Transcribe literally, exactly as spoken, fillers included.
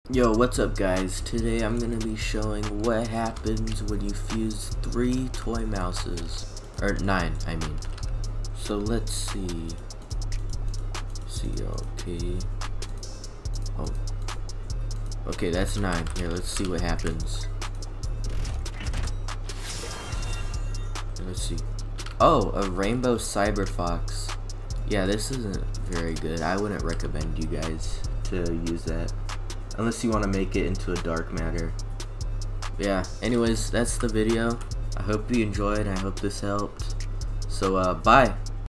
Yo, what's up guys? Today I'm gonna be showing what happens when you fuse three toy mouses. Or nine, I mean. So let's see. See, okay. Oh. Okay, that's nine. Here, let's see what happens. Let's see. Oh, a rainbow cyber fox. Yeah, this isn't very good. I wouldn't recommend you guys to use that. Unless you want to make it into a dark matter. Yeah, anyways, that's the video. I hope you enjoyed. I hope this helped. So, uh, bye.